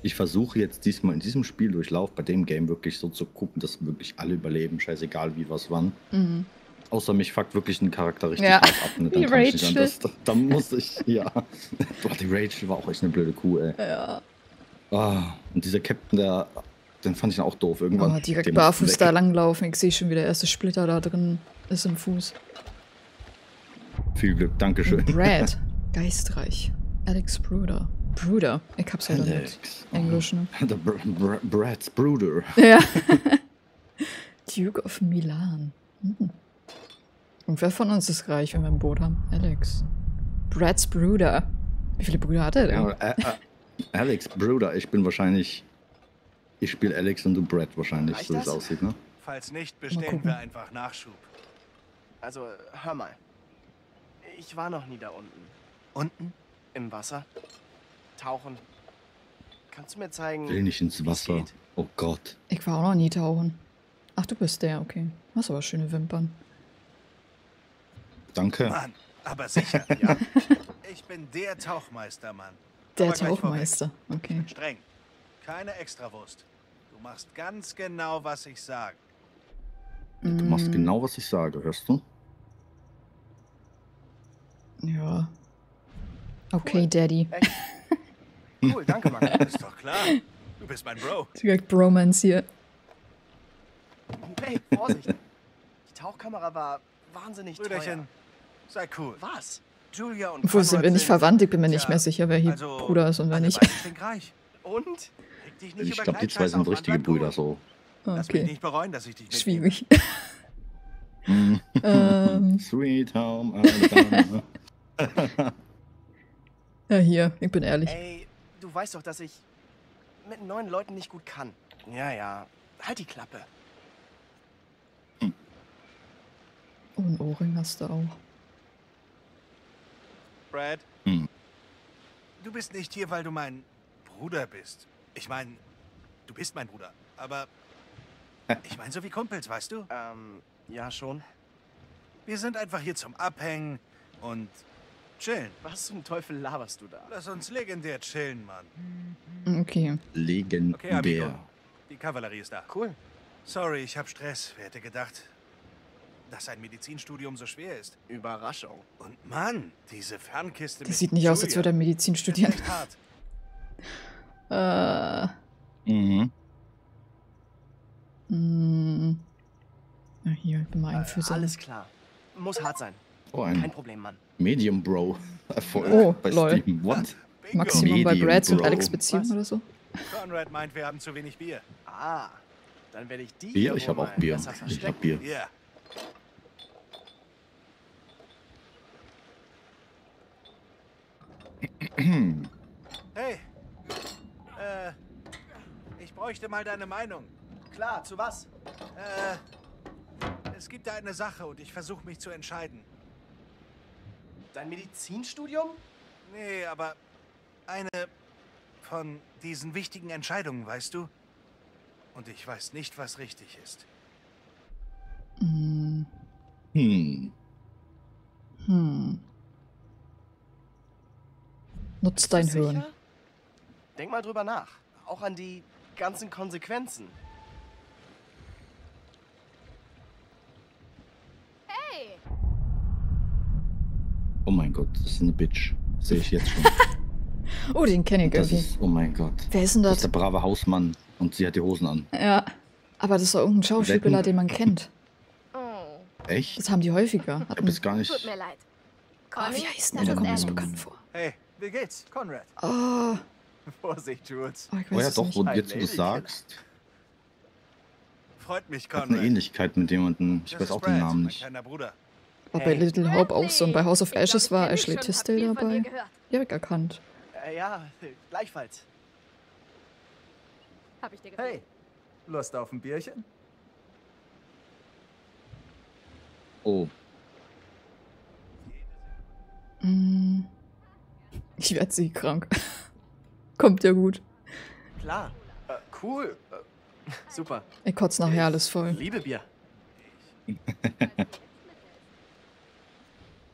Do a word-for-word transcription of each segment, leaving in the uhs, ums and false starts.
Ich versuche jetzt diesmal in diesem Spieldurchlauf bei dem Game wirklich so zu gucken, dass wirklich alle überleben, scheißegal wie was wann. Mhm. Außer mich fuckt wirklich ein Charakter richtig Ja. hart ab. Ne? Dann Wie kann ich nicht Rachel. anders. Da, da muss ich, ja. Boah, die Rachel war auch echt eine blöde Kuh, ey. Ja. Ah, und dieser Captain, der, den fand ich dann auch doof irgendwann. Oh, direkt Den barfuß mussten da weg. langlaufen. Ich sehe schon, wie der erste Splitter da drin ist im Fuß. Viel Glück, Dankeschön. Brad. Geistreich. Alex Bruder. Bruder. Ich hab's ja dann mit Alex. Englisch, ne? Der Br Br Brad's Bruder. Ja. Duke of Milan. Hm. Und wer von uns ist reich, wenn wir ein Boot haben? Alex. Brad's Bruder. Wie viele Brüder hat er denn? Ja, äh, äh, Alex Bruder, ich bin wahrscheinlich. Ich spiele Alex und du Brad wahrscheinlich, Reicht so wie es das? aussieht, ne? Falls nicht, Mal bestellen gucken. wir einfach Nachschub. Also, hör mal. Ich war noch nie da unten. Unten? Im Wasser. Tauchen. Kannst du mir zeigen, Will nicht ins wie's Wasser. geht? Oh Gott. Ich war auch noch nie tauchen. Ach, du bist der, okay. Hast aber schöne Wimpern. Danke. Mann, aber sicher. Ja? Ich bin der Tauchmeister, Mann. Der Aber gleich Tauchmeister. Okay. vorweg. Streng. Keine Extrawurst. Du machst ganz genau, was ich sage. Du machst Mm, genau, was ich sage, hörst du? Ja. Okay, Cool. Daddy. Echt? Cool, danke, Mann. Ist doch klar. Du bist mein Bro. Direkt Bromance hier. Hey, Vorsicht. Die Tauchkamera war wahnsinnig Brüderchen, teuer. sei cool. Was? Julia und Obwohl, sind wir Conrad nicht verwandt? Ich bin mir nicht Tja, mehr sicher, wer hier also, Bruder ist und wer alle nicht. beiden stinkreich. Und? Reg dich nicht Ich über glaube, die zwei Kleinscheiß sind auf, Mann. richtige Bleib cool. Brüder, so. Lass mich Okay. nicht bereuen, dass ich dich mitnehme. Schwierig. ähm, Sweet Home Alabama. ja, hier, ich bin ehrlich. Ey, du weißt doch, dass ich mit neuen Leuten nicht gut kann. Ja, ja. Halt die Klappe. Oh, ein Ohrring hast du auch. Brad, Hm. du bist nicht hier, weil du mein Bruder bist. Ich meine, du bist mein Bruder. Aber ich meine so wie Kumpels, weißt du? Ähm, ja schon. Wir sind einfach hier zum Abhängen und chillen. Was zum Teufel laberst du da? Lass uns legendär chillen, Mann. Okay. Legendär. Okay, Amigo. Die Kavallerie ist da. Cool. Sorry, ich hab Stress. Wer hätte gedacht, dass ein Medizinstudium so schwer ist? Überraschung. Und Mann, diese Fernkiste Das mit sieht nicht aus, als Julia, würde er Medizin ist studieren. echt hart. Äh. Mhm. Mh. Na hier, ich bin mal ein Äh, Füßer. alles klar. Muss hart sein. Oh, Kein ein Problem, Mann. Medium Bro. Erfolg Oh, bei lol. Steam. What? Bingo. Maximum bei Medium, Brads und Bro. Alex Beziehung Was? oder so? Conrad meint, wir haben zu wenig Bier. Ah, dann werde ich die Bier? hier Ich wohl habe auch mal Bier. besser Ich verstecken. hab Bier. Ja. Hey. Äh. Ich bräuchte mal deine Meinung. Klar, zu was? Äh. Es gibt da eine Sache und ich versuche mich zu entscheiden. Dein Medizinstudium? Nee, aber eine von diesen wichtigen Entscheidungen, weißt du? Und ich weiß nicht, was richtig ist. Hm. Hm. Hm. Nutz dein Bist du Hirn. sicher? Denk mal drüber nach. Auch an die ganzen Konsequenzen. Hey, Oh mein Gott, das ist eine Bitch. Sehe ich jetzt schon. Oh, den kenne ich Das irgendwie. ist, oh mein Gott. Wer ist denn Das das? ist der brave Hausmann und sie hat die Hosen an. Ja. Aber das ist doch irgendein Schauspieler, Wetten? den man kennt. oh, Echt? Das haben die häufiger. Ich Hatten- hab jetzt gar nicht. tut mir leid. Oh, Conny, wie heißt denn das der? Da ist kommt mir das Alex. bekannt vor. Hey, wie geht's, Conrad? Oh, Vorsicht, Jules. oh ich Oh weiß ja, es doch, nicht. wo Ein jetzt du das Ladykiller. sagst. Freut mich, Hat eine Conrad. Ähnlichkeit mit jemandem. Ich Das weiß ist auch den Brad, Namen mein nicht. kleiner Bruder. War bei Little Hope auch so. Und bei House of Ich glaub, Ashes ich war kenn dich Ashley schon, hab Tisdale viel von dir dabei. gehört. Die hab ich erkannt. Äh, ja, gleichfalls. Hab ich dir gefallen? Hey, Lust auf ein Bierchen? Oh, Mm. Ich werd sie krank. Kommt ja gut. Klar. Äh, cool. Äh, super. Ich kotz nachher alles voll. Liebe Bier.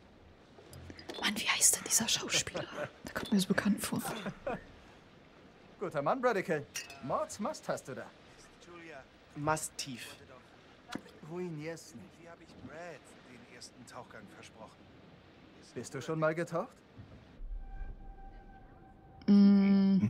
Mann, wie heißt denn dieser Schauspieler? Der kommt mir so bekannt vor. Guter Mann, Bradical. Mords Mast hast du da. Julia, Mastief. Ruinier's nicht. wie habe ich Brad den ersten Tauchgang versprochen? Bist du schon mal getaucht? Mm,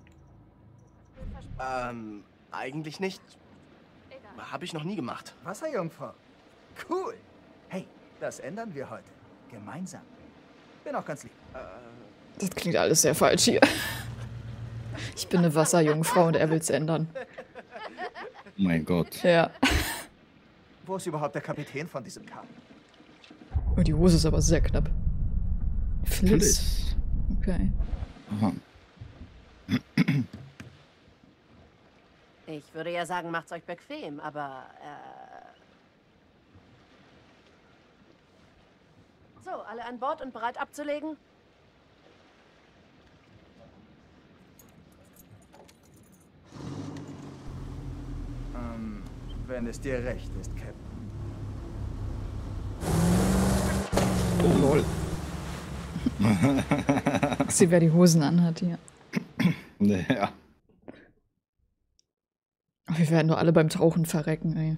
Ähm, eigentlich nicht. Habe ich noch nie gemacht. Wasserjungfrau. Cool. Hey, das ändern wir heute. Gemeinsam. Bin auch ganz lieb. das klingt alles sehr falsch hier. Ich bin eine Wasserjungfrau und er will's ändern. Oh mein Gott. Ja. Wo ist überhaupt der Kapitän von diesem Kahn? Oh, die Hose ist aber sehr knapp. Fliss. Fliss. Okay. Aha. Ich würde ja sagen, macht's euch bequem, aber äh... So, alle an Bord und bereit abzulegen? Ähm, wenn es dir recht ist, Captain. Oh lol. Sie, wer die Hosen anhat hier. Ja. Oh, wir werden nur alle beim Tauchen verrecken, ey.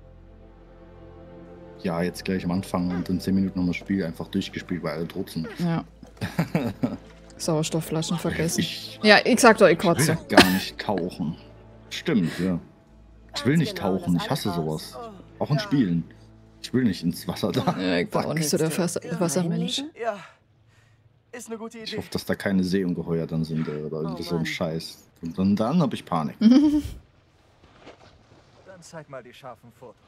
Ja, jetzt gleich am Anfang und in zehn Minuten haben wir das Spiel einfach durchgespielt, weil alle tot sind. Ja. Sauerstoffflaschen vergessen. Ich Ja, ich sag doch, ich will kotze. gar nicht tauchen. Stimmt, ja. Ich will nicht genau, tauchen, das ich hasse alles raus. sowas. Auch in Spielen. Ich will nicht ins Wasser da. Ja, ich bin auch nicht so der Fass Wassermensch. Hinlegen? Ja, ist eine gute Ich Idee. hoffe, dass da keine Seeungeheuer dann sind oder Oh so ein Mann. Scheiß. Und dann, dann habe ich Panik. Dann zeig mal die scharfen Fotos.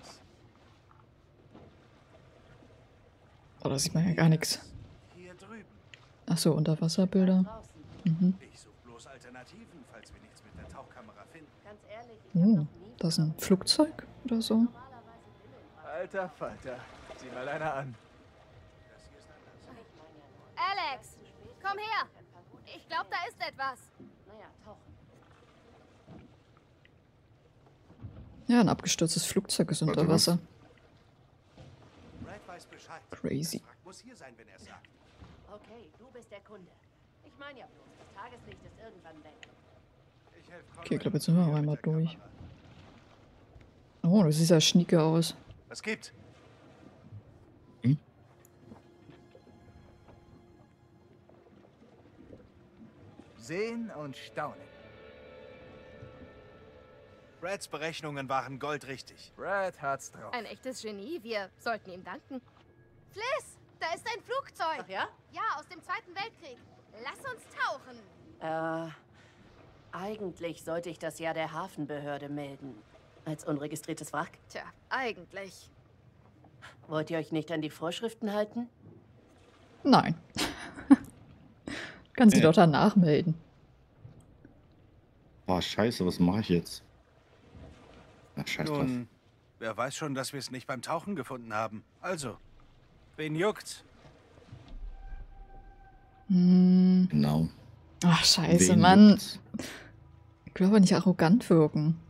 Oh, da sieht man ja gar nichts. Hier drüben. Achso, Unterwasserbilder. Draußen. Mhm. Ich suche bloß Alternativen, falls wir nichts mit der Tauchkamera finden. Ganz ehrlich, ich hab Oh, noch nie das ist ein Flugzeug oder so. Alter Falter. Sieh mal einer an. Alex, komm her. Ich glaube, da ist etwas. Naja, tauchen. Ja, ein abgestürztes Flugzeug ist unter Warte, was? Wasser. Brad weiß Bescheid. Crazy. Das Wrack muss hier sein, wenn er sagt. Okay, du bist der Kunde. Ich meine ja bloß, das Tageslicht ist irgendwann weg. Ich helfe Okay, ich glaube, jetzt sind wir auch einmal durch. Oh, das sieht ja schnieke aus. Was gibt? Sehen und staunen. Brads Berechnungen waren goldrichtig. Brad hat's drauf. Ein echtes Genie. Wir sollten ihm danken. Fliss, da ist ein Flugzeug. Ach ja? Ja, aus dem Zweiten Weltkrieg. Lass uns tauchen. Äh, eigentlich sollte ich das ja der Hafenbehörde melden. Als unregistriertes Wrack. Tja, eigentlich. Wollt ihr euch nicht an die Vorschriften halten? Nein. Kannst du Ja. doch danach melden. Boah, scheiße, was mache ich jetzt? Na, scheiß drauf. Nun, wer weiß schon, dass wir es nicht beim Tauchen gefunden haben. Also, wen juckt's? Hm. Genau. Ach, scheiße, Wen Mann. juckt's? Ich will aber nicht arrogant wirken.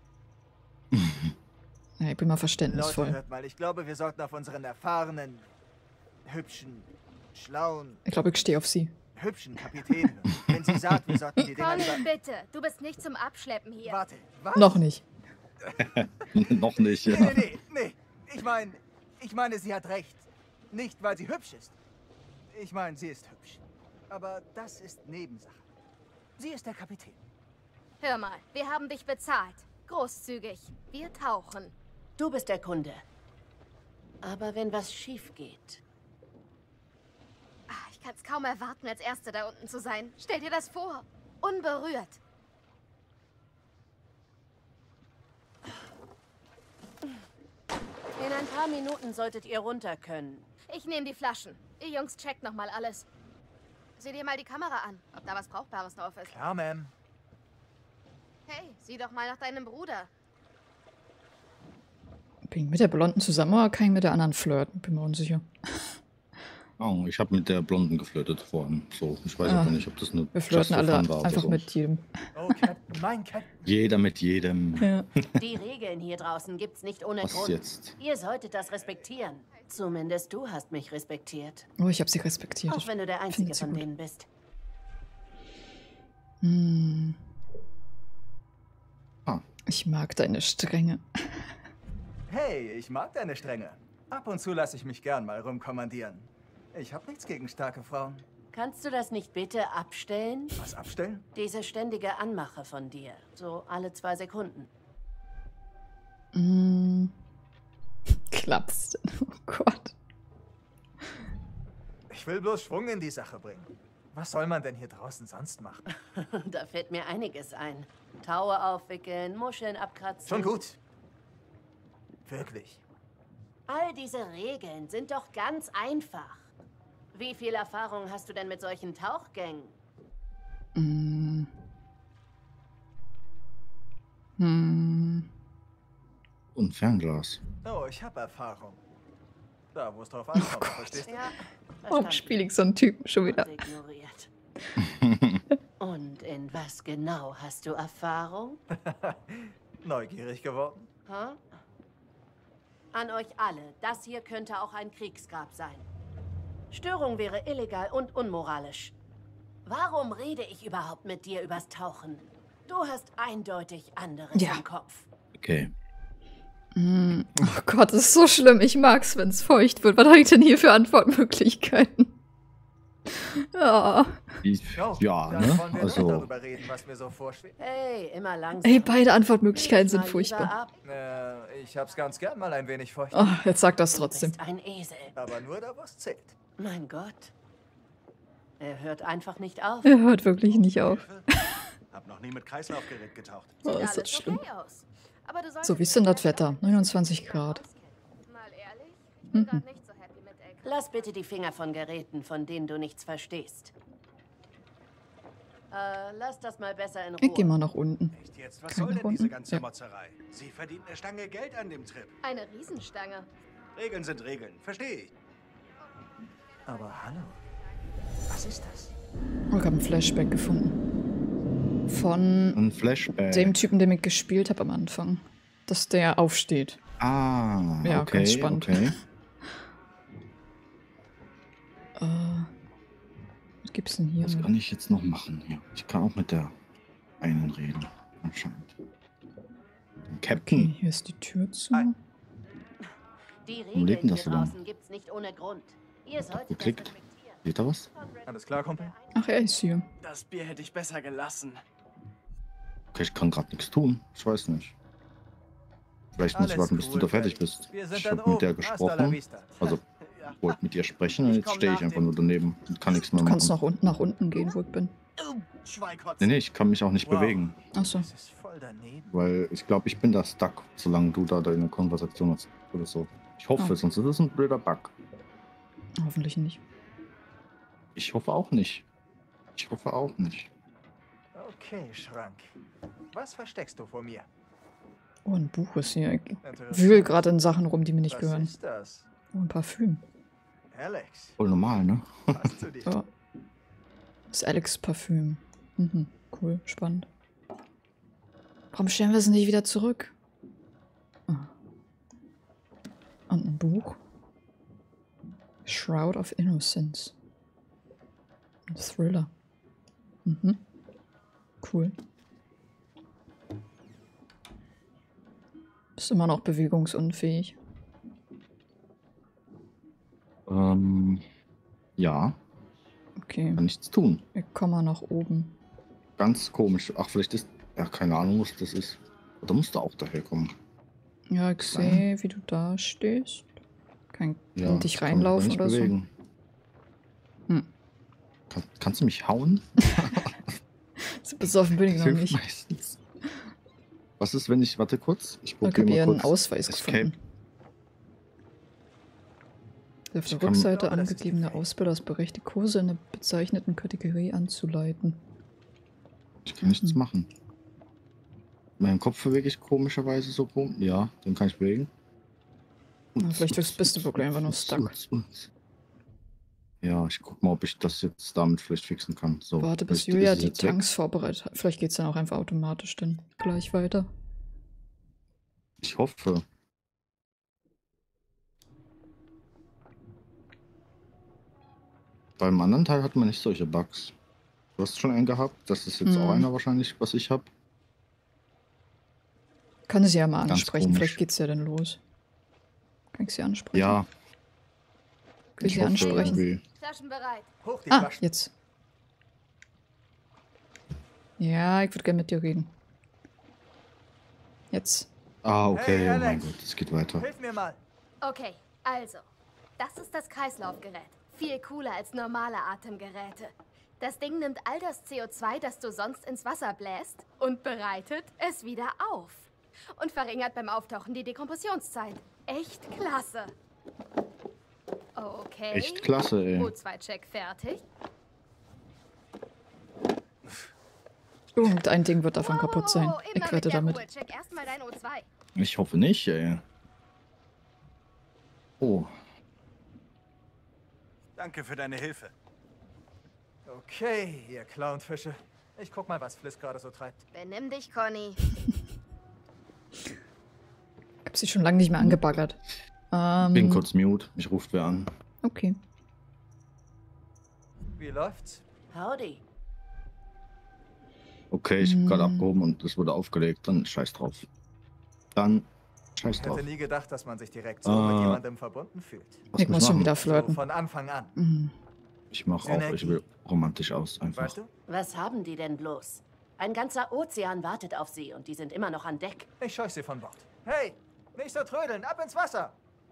Ja, ich bin mal Leute, verständnisvoll. hört mal, ich glaube, wir sollten auf unseren erfahrenen, hübschen, schlauen, Ich glaube, ich stehe auf sie. hübschen Kapitän hören. Wenn sie sagt, wir sollten die Dinger Komm, lieber... bitte. Du bist nicht zum Abschleppen hier. Warte, was? Noch nicht. Noch nicht, ja. Nee, nee, nee, nee. Ich meine, ich meine, sie hat recht. Nicht, weil sie hübsch ist. Ich meine, sie ist hübsch. Aber das ist Nebensache. Sie ist der Kapitän. Hör mal, wir haben dich bezahlt. Großzügig. Wir tauchen. Du bist der Kunde. Aber wenn was schief geht. Ah, ich kann es kaum erwarten, als Erste da unten zu sein. Stell dir das vor. Unberührt. In ein paar Minuten solltet ihr runter können. Ich nehme die Flaschen. Ihr Jungs checkt noch mal alles. Sieh dir mal die Kamera an, ob da was Brauchbares drauf ist. Klar, Ma'am. Hey, sieh doch mal nach deinem Bruder. Bin ich mit der Blonden zusammen oder kann ich mit der anderen flirten? Bin mir unsicher. Oh, ich habe mit der Blonden geflirtet vorhin. So, ich weiß Ah, aber nicht, ob das eine Wir flirten Just for alle Fun war oder einfach so. mit jedem. Oh, Captain, mein Captain. Jeder mit jedem. Ja. Die Regeln hier draußen gibt's nicht ohne Was Grund. jetzt? Ihr solltet das respektieren. Zumindest du hast mich respektiert. Oh, ich habe sie respektiert. Auch wenn du der Ich Einzige finde sie von gut. denen bist. Hm. Ich mag deine Strenge. Hey, ich mag deine Strenge. Ab und zu lasse ich mich gern mal rumkommandieren. Ich habe nichts gegen starke Frauen. Kannst du das nicht bitte abstellen? Was abstellen? Diese ständige Anmache von dir. So alle zwei Sekunden. Mm. Klappst denn? Oh Gott. Ich will bloß Schwung in die Sache bringen. Was soll man denn hier draußen sonst machen? Da fällt mir einiges ein. Taue aufwickeln, Muscheln abkratzen. Schon gut. Wirklich. All diese Regeln sind doch ganz einfach. Wie viel Erfahrung hast du denn mit solchen Tauchgängen? Mm. Hm. Und Fernglas. Oh, ich habe Erfahrung. Da, wo es drauf ankommt, Gott. verstehst du? Ja, Warum spiele ich so einen Typen schon wieder? Und ignoriert. Und in was genau hast du Erfahrung? Neugierig geworden? Hä? An euch alle, das hier könnte auch ein Kriegsgrab sein. Störung wäre illegal und unmoralisch. Warum rede ich überhaupt mit dir übers Tauchen? Du hast eindeutig anderes Ja. im Kopf. Okay. Mm. Oh Gott, das ist so schlimm. Ich mag's, wenn es feucht wird. Was habe ich denn hier für Antwortmöglichkeiten? Ja. Ich, Oh, ja, dann ne? wollen wir Also, nicht darüber reden, was mir so vorschwebt. Hey, immer langsam. Ey, beide Antwortmöglichkeiten Leg sind mal lieber furchtbar. ab. Äh, ich hab's ganz gern mal ein wenig feucht. Oh, jetzt sag das Du trotzdem. bist ein Esel. Aber nur da, wo es zählt. Mein Gott. Er hört einfach nicht auf. Er hört wirklich nicht auf. Hab noch nie mit Kreislaufgerät getaucht. Oh, Sieht ist das alles schlimm. okay aus. Aber du So, wie solltest ist denn das dich Wetter? besser neunundzwanzig mit Grad. auskennen. Mal ehrlich, ich bin Mhm. grad nicht so happy mit L K. Lass bitte die Finger von Geräten, von denen du nichts verstehst. Äh, lass das mal besser in Ruhe. Ich geh mal nach unten. Echt jetzt? Was Kann soll ich denn nach diese unten? ganze Ja. Motzerei? Sie verdient eine Stange Geld an dem Trip. Eine Riesenstange. Regeln sind Regeln, verstehe ich. Aber hallo. Was ist das? Oh, ich habe ein Flashback gefunden. Von ein Flashback. dem Typen, den ich gespielt habe am Anfang. Dass der aufsteht. Ah, Ja, okay, ganz spannend. okay. Äh, was gibt's denn hier? Was kann ich jetzt noch machen? Ja, ich kann auch mit der einen reden, anscheinend. Captain. Okay, hier ist die Tür zu. Ei. Die Wo lebt Regeln denn das hier so lang? draußen gibt's nicht ohne Grund. Ihr solltet das geklickt. respektieren. Seht ihr was? Alles klar, Kumpel? Ach, er ist hier. Das Bier hätte ich besser gelassen. Okay, ich kann gerade nichts tun. Ich weiß nicht. Vielleicht muss ich Alles warten, bis du cool, da fertig Freddy. bist. Wir sind Ich dann habe mit der oben. Hasta la gesprochen. vista. Also, Ja. ich wollte mit ihr sprechen und Ich jetzt komm stehe ich nach einfach dem- nur daneben und kann nichts mehr Du kannst machen. nach unten, nach unten gehen, wo ich bin. Oh, Schweigkotz. Nee, nee, ich kann mich auch nicht Wow. bewegen. Ach so. Das ist voll daneben. Weil ich glaube, ich bin da stuck, solange du da deine Konversation hast oder so. Ich hoffe, Oh. sonst ist es ein blöder Bug. Hoffentlich nicht. Ich hoffe auch nicht. Ich hoffe auch nicht. Okay, Schrank. Was versteckst du vor mir? Oh, ein Buch ist hier. Ich Interessant. wühl gerade in Sachen rum, die mir nicht Was gehören. ist das? Oh, ein Parfüm. Alex, Voll normal, ne? passt zu dir. Ja. Das ist Alex Parfüm. Mhm. Cool, spannend. Warum stellen wir es nicht wieder zurück? Ah. Und ein Buch. Shroud of Innocence. Ein Thriller. Mhm. Cool. Bist immer noch bewegungsunfähig. Ähm, ja, Okay, kann nichts tun. wir kommen mal nach oben. Ganz komisch. Ach, vielleicht ist. Ja, keine Ahnung, was das ist. Da musst du auch daher kommen. Ja, ich sehe, wie du da stehst. Kann Ja, in dich ich kann mich aber reinlaufen nicht oder bewegen. so? Hm. Kann, kannst du mich hauen? So besoffen bin ich Das noch hilft nicht. meistens. Was ist, wenn ich. Warte kurz. Ich Ich probiere habe mal hier einen kurz. Ausweis Escape. gefunden. Der auf Ich der kann- Rückseite Ich glaube, das ist angegebene gefaked. Ausbilder ist berechtigt, Kurse in der bezeichneten Kategorie anzuleiten. Ich kann nichts Mhm. machen. Meinen Kopf bewege ich komischerweise so rum. Ja, den kann ich bewegen. Ja, vielleicht bist du wirklich einfach nur stuck. Ja, ich guck mal, ob ich das jetzt damit vielleicht fixen kann. So, Warte, bis vielleicht Julia ist es die jetzt weg. Tanks vorbereitet hat. Vielleicht geht es dann auch einfach automatisch dann gleich weiter. Ich hoffe. Beim anderen Teil hat man nicht solche Bugs. Du hast schon einen gehabt. Das ist jetzt Hm. auch einer wahrscheinlich, was ich habe. Kann sie ja mal Ganz ansprechen, komisch. vielleicht geht's ja dann los. Kann ich sie ansprechen? Ja, Kann ich sie hoffe ansprechen? irgendwie. Flaschen bereit. Hoch die Ah, Flaschen. jetzt. Ja, ich würde gerne mit dir reden. Jetzt. Ah, okay, Hey, oh mein Alex. Gott, es geht weiter. Hilf mir mal. Okay, also. Das ist das Kreislaufgerät. Viel cooler als normale Atemgeräte. Das Ding nimmt all das C O zwei, das du sonst ins Wasser bläst, und bereitet es wieder auf. Und verringert beim Auftauchen die Dekompressionszeit. Echt klasse. Okay. Echt klasse, ey. O zwei Check fertig. Irgendein Ding wird davon Wow, wow, kaputt sein. wow, immer Ich wette mit der damit. Ruhe. Check erstmal dein O zwei. Ich hoffe nicht, ey. Oh, Danke für deine Hilfe. Okay, ihr Clownfische. Ich guck mal, was Fliss gerade so treibt. Benimm dich, Conny. Ich hab sie schon lange nicht mehr angebaggert. Ähm, bin kurz mute. Ich rufe wer an. Okay. Wie läuft's? Howdy. Okay, ich habe gerade Hm. abgehoben und es wurde aufgelegt. Dann scheiß drauf. Dann scheiß Ich drauf. hätte nie gedacht, dass man sich direkt so Ah. mit jemandem verbunden fühlt. Was Ich muss machen? schon wieder So flirten. von Anfang an. Mhm. Ich mach auch. Ich will romantisch aus. Einfach. Weißt du? Was haben die denn bloß? Ein ganzer Ozean wartet auf sie und die sind immer noch an Deck. Ich scheuch sie von Bord. Hey, nicht so trödeln, ab ins Wasser.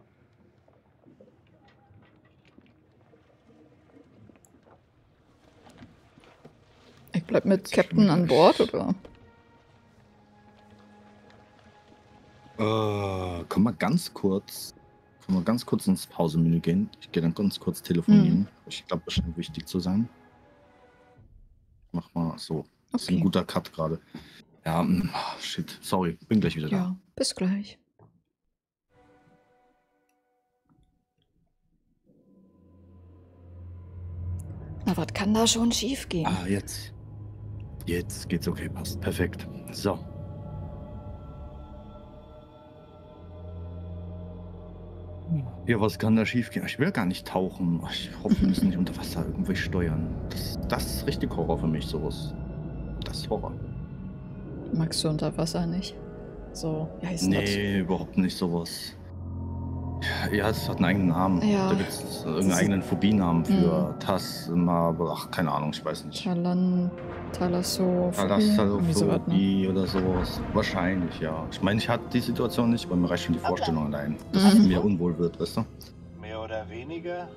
Ich bleib mit Jetzt Captain schon an wieder. Bord, oder? Äh, können wir ganz kurz, können wir ganz kurz ins Pausemenü gehen? Ich gehe dann ganz kurz telefonieren. Mhm. Ich glaube, das scheint wichtig zu sein. Mach mal so. Das ist ein Okay. guter Cut gerade. Ja, mm, ah, shit. Sorry, bin gleich wieder da. Ja, bis gleich. Na, was kann da schon schief gehen? Ah, jetzt. Jetzt geht's okay, passt. Perfekt. So. Ja, was kann da schief gehen? Ich will gar nicht tauchen. Ich hoffe, wir müssen nicht unter Wasser irgendwie steuern. Das, das ist richtig Horror für mich, sowas. Das ist Horror. Magst du unter Wasser nicht? So, wie heißt das? Nee, überhaupt nicht sowas. Ja, es hat einen eigenen Namen. Ja. Da gibt es irgendeinen eigenen Phobienamen für Tas, aber ach, keine Ahnung, ich weiß nicht. Talan, Talassophobie, irgendwie sowas, ne? Thalassophobie oder sowas. Wahrscheinlich, ja. Ich meine, ich hatte die Situation nicht, aber mir reicht schon die Vorstellung allein, dass Mhm. es mir unwohl wird, weißt du? Mehr oder weniger?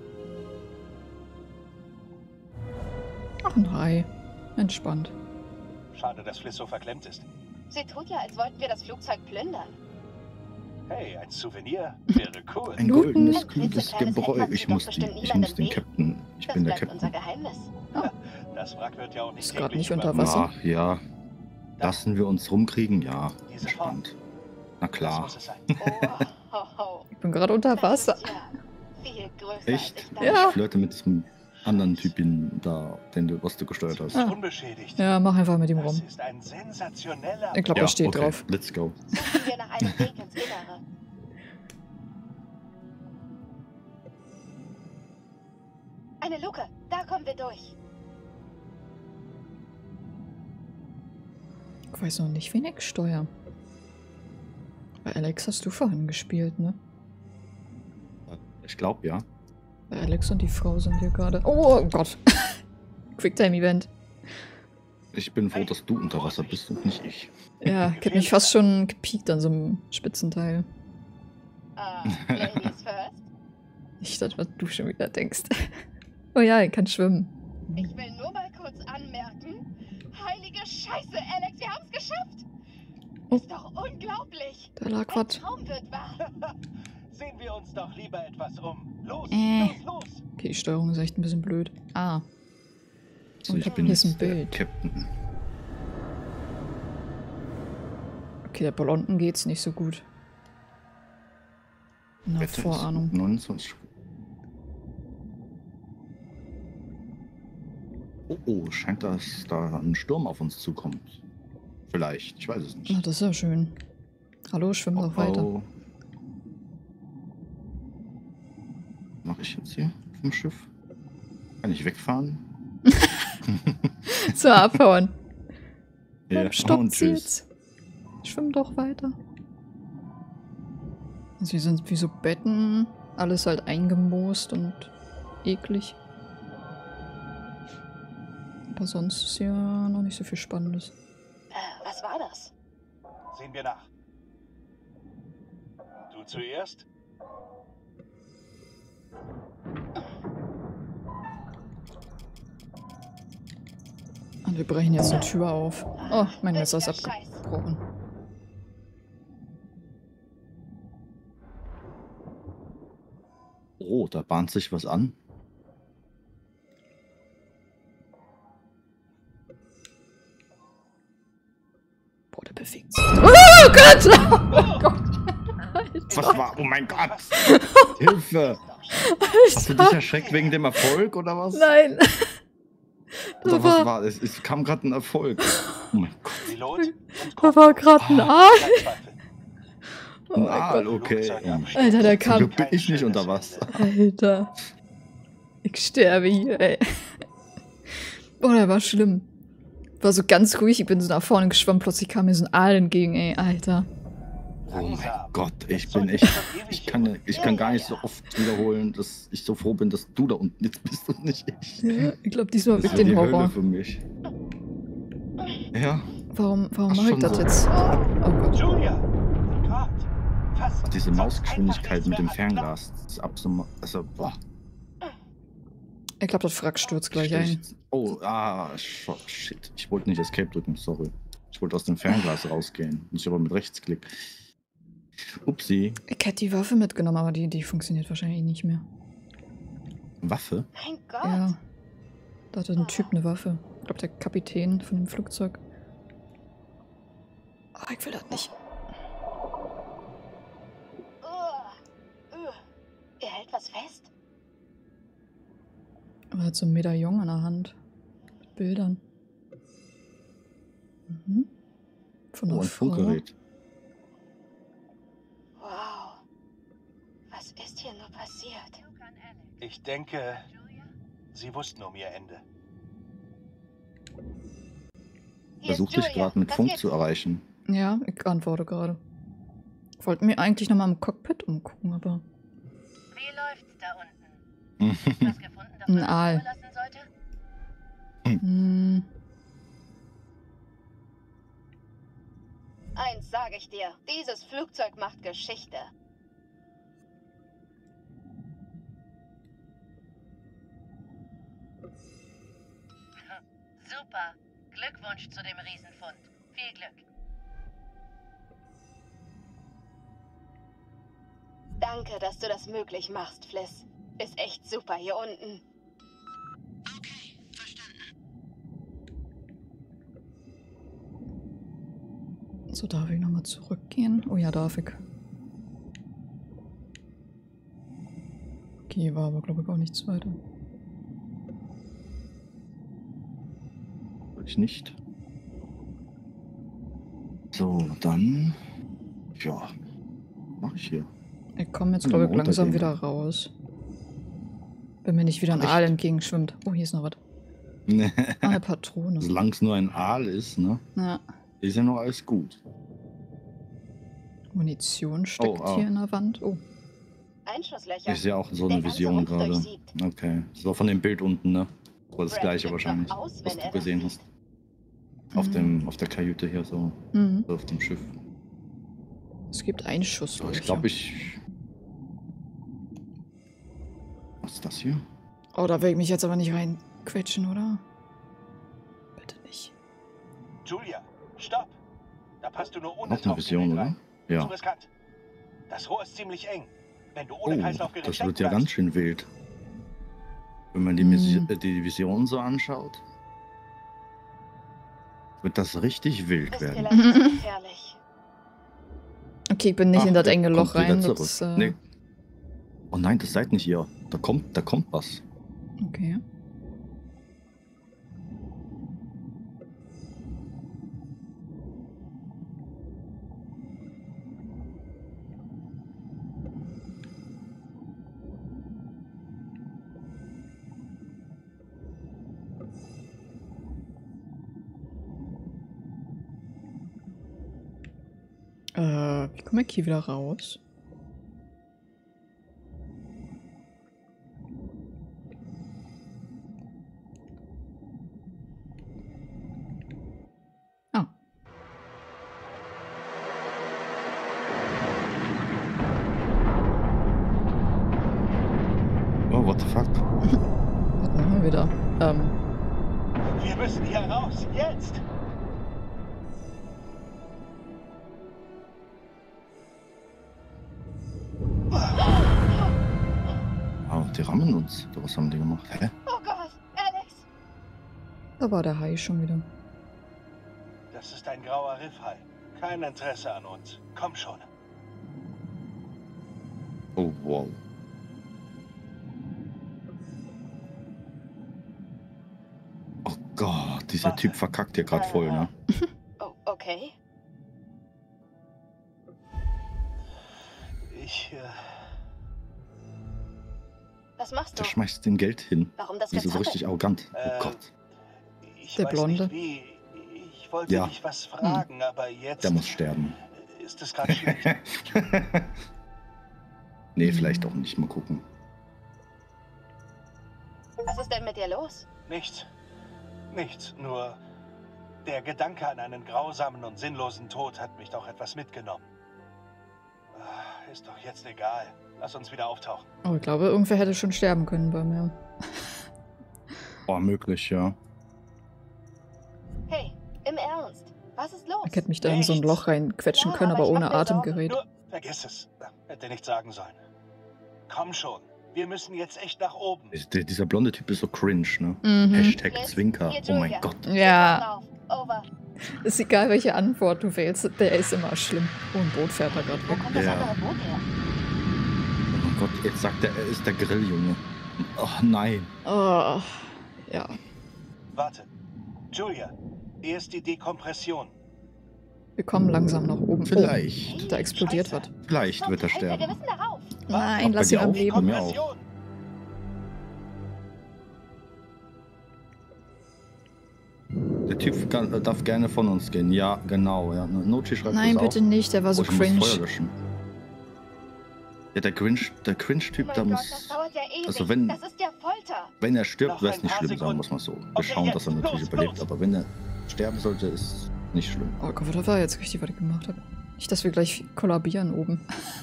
Ach, ein Hai. Entspannt. Schade, dass Fliss so verklemmt ist. Sie tut ja, als wollten wir das Flugzeug plündern. Hey, ein Souvenir wäre cool. Ein Looten. goldenes, Ein kluges klitzekleines Gebräu. Etwas Ich sieht doch muss, die, bestimmt ich muss niemandem den weh. Captain. Ich Das bin der bleibt unser Captain. Geheimnis. Das Wrack wird ja auch nicht Ist grad täglich nicht unter überwacht. Wasser. Ah, ja. Lassen wir uns rumkriegen? Ja. Diese Form. Entspannt. Na Das klar. muss es sein. Oh, ho, ho. Ich bin gerade unter Das Wasser. ist ja viel größer, Echt? als ich dachte. Ja. Ich flirte mit diesem anderen Typen da, den du, was du gesteuert hast. Ah. Unbeschädigt. Ja, mach einfach mit ihm Das rum. ist ein sensationeller... Ich glaube, er steht okay. drauf. Let's go. Suchen wir nach einem Weg ins Innere. Eine Luke, da kommen wir durch. Ich weiß noch nicht, wen ich steuere. Bei Alex hast du vorhin gespielt, ne? Ich glaube, ja. Bei Alex und die Frau sind hier gerade. Oh Gott. Quicktime-Event. Ich bin froh, dass du unter Wasser bist und nicht ich. Ja, ich hab mich fast schon gepiekt an so einem Spitzenteil. Ah, Ladies first. Nicht das, was du schon wieder denkst. Oh ja, ich kann schwimmen. Ich will nur mal kurz anmerken. Heilige Scheiße, Alex, wir haben es geschafft. Oh. Ist doch unglaublich. Da lag Ein was. Traum wird wahr. Sehen wir uns doch lieber etwas um. Los, Äh. los, los. Okay, die Steuerung ist echt ein bisschen blöd. Ah, So, Und ich bin hier ist ein jetzt der Bild. Captain. okay, der Blonden geht's nicht so gut. Na, Wetter ist Vorahnung. neunundzwanzig. Oh, oh, scheint, dass da ein Sturm auf uns zukommt. Vielleicht, ich weiß es nicht. Na, das ist ja schön. Hallo, schwimm doch weiter. Oh. Was mache ich jetzt hier vom Schiff? Kann ich wegfahren? So, abhauen. Ja, Beim Stopp und tschüss. zählt's. Schwimm doch weiter. Also hier sind wie so Betten. Alles halt eingemoost und eklig. Aber sonst ist ja noch nicht so viel Spannendes. Äh, was war das? Sehen wir nach. Du zuerst? Und wir brechen jetzt eine Tür auf. Oh, mein Messer ist abgebrochen. Oh, da bahnt sich was an. Boah, der bewegt sich. Oh Gott! Oh Gott! Was war? Oh mein Gott! Hilfe! Hast du dich erschreckt wegen dem Erfolg oder was? Nein! Oder Da was war, war es? Es kam gerade ein Erfolg. Oh mein Gott. Pilot und da war gerade ein Aal. Oh Ein mein Aal, Gott. okay. Alter, der Zum kam. Glück bin ich nicht unter Wasser. Alter. Ich sterbe hier, ey. Boah, der war schlimm. War so ganz ruhig, ich bin so nach vorne geschwommen, plötzlich kam mir so ein Aal entgegen, ey, Alter. Oh mein Gott, ich bin echt. Ich kann, ich kann gar nicht so oft wiederholen, dass ich so froh bin, dass du da unten jetzt bist und nicht ich. Ja, ich glaube, diesmal Das wird ist ja den die Horror. Hölle für mich. Ja, Warum, warum Ach, mache ich schon das so. jetzt? Oh Gott. Julia! Gott! Was? diese Mausgeschwindigkeit mit dem Nichts mehr Fernglas. Das ist absolut. Also, boah. Ich glaube, das Wrack stürzt gleich ein. Oh, ah, shit. Ich wollte nicht Escape drücken, sorry. Ich wollte aus dem Fernglas rausgehen. Muss ich aber mit Rechtsklick. Upsi. Ich hätte die Waffe mitgenommen, aber die, die funktioniert wahrscheinlich nicht mehr. Waffe? Mein Gott. Ja. Da hatte ein Typ eine Waffe. Ich glaube, der Kapitän von dem Flugzeug. Oh, ich will das nicht. Uh, uh. Er hält was fest. Aber er hat so ein Medaillon an der Hand. Mit Bildern. Mhm. Von Oh, einer ein Frau. Funkgerät. Wow. Was ist hier nur passiert? Ich denke, sie wussten um ihr Ende. Hier ist Versuch dich Julia. gerade mit Was Funk gibt's? zu erreichen. Ja, ich antworte gerade. Ich wollte mir eigentlich nochmal im Cockpit umgucken, aber... Wie läuft's da unten? Was gefunden, das Ein man Aal. in Ruhe lassen sollte? Hm, Eins sage ich dir. Dieses Flugzeug macht Geschichte. Super. Glückwunsch zu dem Riesenfund. Viel Glück. Danke, dass du das möglich machst, Fliss. Ist echt super hier unten. Okay, verstanden. so, darf ich nochmal zurückgehen? Oh ja, darf ich. Okay, war aber glaube ich auch nichts weiter. Ich nicht. So, dann. Ja. Mach ich hier. Ich komme jetzt Ja, glaube ich mal langsam runtergehen. wieder raus. Wenn mir nicht wieder ein Echt? Aal entgegenschwimmt. Oh, hier ist noch was. Ah, eine Patrone. Solange es nur ein Aal ist, ne? Ja. Ist ja noch alles gut. Munition steckt Oh, ah. hier in der Wand. Oh. Einschusslöcher. Ist ja auch so Der eine ganze Vision Rumpf gerade. durchsiebt. Okay. So von dem Bild unten, ne? Oder das Brad gleiche flippt wahrscheinlich, doch aus, was wenn du er das gesehen sieht. hast. Auf, Mhm. dem, auf der Kajüte hier so. Mhm. Auf dem Schiff. Es gibt einen Schuss. So, ich glaube, ich. Was ist das hier? Oh, da will ich mich jetzt aber nicht reinquetschen, oder? Bitte nicht. Julia, stopp! Da passt du nur ohne Noch eine Tauchgerät Vision, oder? rein. Zu Ja. riskant. Das Rohr ist ziemlich eng. Wenn du Oh, ohne Kreislaufgerät das stecken wird ja bleibst. ganz schön wild. Wenn man die, Mhm. Mission, äh, die Vision so anschaut, wird das richtig wild Ist werden. vielleicht zu gefährlich. Okay, ich bin nicht Ach, in das der enge Loch kommt wieder rein. zurück. Das, äh, Nee. Oh nein, das seid nicht ihr. Da kommt, da kommt was. Okay. Äh, wie komme ich hier wieder raus? Ah. Oh, what the fuck? Was machen wir wieder? Ähm. Wir müssen hier raus, jetzt! Oh, die rammen uns. Was haben die gemacht? Hä? Oh Gott, Alex! Da war der Hai schon wieder. Das ist ein grauer Riffhai. Kein Interesse an uns. Komm schon. Oh, wow. Oh Gott, dieser Warte. Typ verkackt hier gerade voll, ne? Oh, okay. Ich, äh, Was machst du? Der schmeißt den Geld hin. Warum das Die sind so Gezappel? richtig arrogant. Oh Äh, Gott. ich Der weiß Blonde? nicht wie. Ich wollte Ja. dich was fragen, aber jetzt Der muss sterben. ist es gerade schlecht. Nee, vielleicht auch nicht. Mal gucken. Was ist denn mit dir los? Nichts. Nichts. Nur der Gedanke an einen grausamen und sinnlosen Tod hat mich doch etwas mitgenommen. Ah, Ist doch jetzt egal. Lass uns wieder auftauchen. Oh, ich glaube, irgendwer hätte schon sterben können bei mir. Oh, möglich, ja. Hey, im Ernst. Was ist los? Ich hätte mich da in so ein Loch reinquetschen Ja, können, aber aber ich ohne mach mir Sorgen. Atemgerät. Nur, vergiss es. Hätte nicht sagen sollen. Komm schon. Wir müssen jetzt echt nach oben. Der, dieser blonde Typ ist so cringe, ne? Mhm. Hashtag Liz, Zwinker. hier Oh mein Julia. Gott. Ja, Drauf. Over. ist egal, welche Antwort du wählst. Der ist immer schlimm. Oh, ein Boot fährt da gerade Wo weg. kommt das Ja. andere Boot her? Oh mein Gott, jetzt sagt er, er ist der Grilljunge. Oh nein. Oh, ja. Warte. Julia, erst die Dekompression. Wir kommen langsam nach oben. Vielleicht. Oh, da explodiert was. Vielleicht Kommt, wird er halt der sterben. Gewissen darauf. Nein, Auch bei lass dir ihn am auch? Leben. Bei mir auch. Dekompression. Der Typ kann, darf gerne von uns gehen. Ja, genau. Ja. Nochi schreibt Nein, das bitte auch. nicht, der war so Oh, ich muss Feuer cringe. löschen. Ja, der Cringe, der Oh Cringe-Typ, mein da Gott, muss. das dauert ja ewig. Also wenn- Das ist ja Folter. Wenn er stirbt, Noch wäre ein es nicht paar schlimm, sagen wir es mal so. Wir Okay, schauen, dass er jetzt, natürlich los, überlebt. los. Aber wenn er sterben sollte, ist nicht schlimm. Oh Gott, das war jetzt richtig, was ich gemacht habe. Nicht, dass wir gleich kollabieren oben.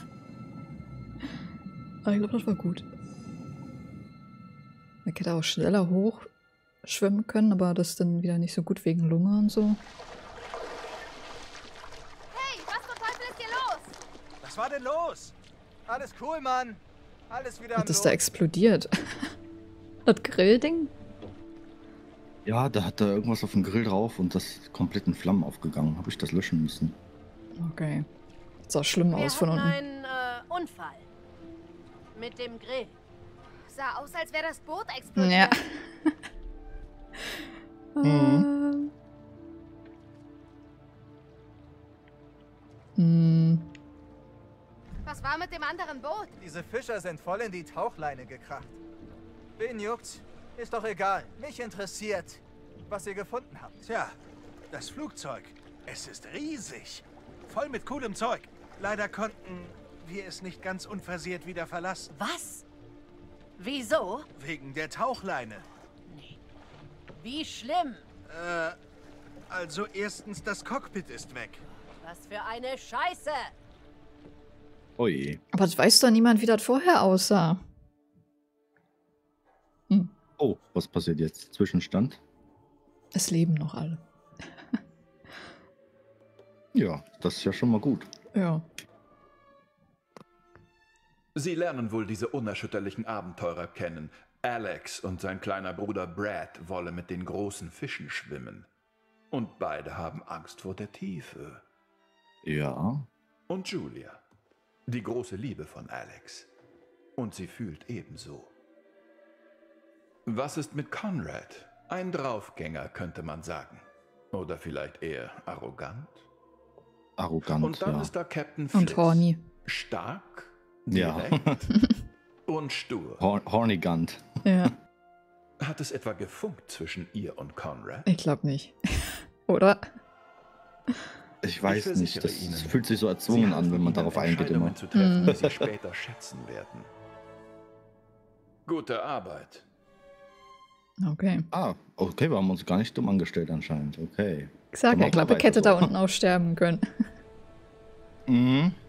Aber ich glaube, das war gut. Man hätte auch schneller hoch schwimmen können, aber das ist dann wieder nicht so gut wegen Lunge und so. Hey, was zum Teufel ist hier los? Was war denn los? Alles cool, Mann. Alles wieder am Hat das da Lot. explodiert? Das Grillding? Ja, da hat da irgendwas auf dem Grill drauf und das ist komplett in Flammen aufgegangen. Habe ich das löschen müssen. Okay. Das sah schlimm Wir aus von hatten unten. einen äh, Unfall. Mit dem Grill. Sah aus, als wäre das Boot explodiert. Ja. Mhm. Hm. Was war mit dem anderen Boot? Diese Fischer sind voll in die Tauchleine gekracht. Wen juckt's? Ist doch egal. Mich interessiert, was ihr gefunden habt. Tja, das Flugzeug. Es ist riesig. Voll mit coolem Zeug. Leider konnten wir es nicht ganz unversehrt wieder verlassen. Was? Wieso? Wegen der Tauchleine. Wie schlimm? Äh, also erstens, das Cockpit ist weg. Was für eine Scheiße! Oh je. Aber das weiß doch niemand, wie das vorher aussah. Hm. Oh, was passiert jetzt? Zwischenstand? Es leben noch alle. Ja, das ist ja schon mal gut. Ja. Sie lernen wohl diese unerschütterlichen Abenteurer kennen. Alex und sein kleiner Bruder Brad wollen mit den großen Fischen schwimmen. Und beide haben Angst vor der Tiefe. Ja. Und Julia, die große Liebe von Alex. Und sie fühlt ebenso. Was ist mit Conrad? Ein Draufgänger, könnte man sagen. Oder vielleicht eher arrogant. Arrogant, Und dann ja. ist da Captain Fliss. Und horny. Stark, Ja. direkt und stur. Hor Hornigant. Ja. Hat es etwa gefunkt zwischen ihr und Conrad? Ich glaube nicht. Oder? Ich weiß Ich nicht, versichere das Ihnen, fühlt sich so Sie erzwungen an, helfen wenn man Ihnen, darauf eingeht immer. Entscheidungen zu treffen, Mhm. die Sie später schätzen werden. Gute Arbeit. Okay. Ah, okay, wir haben uns gar nicht dumm angestellt anscheinend. Okay. Ich sag Dann ja, machen ich wir glaube, ich weiter hätte so. da unten auch sterben können. Mhm.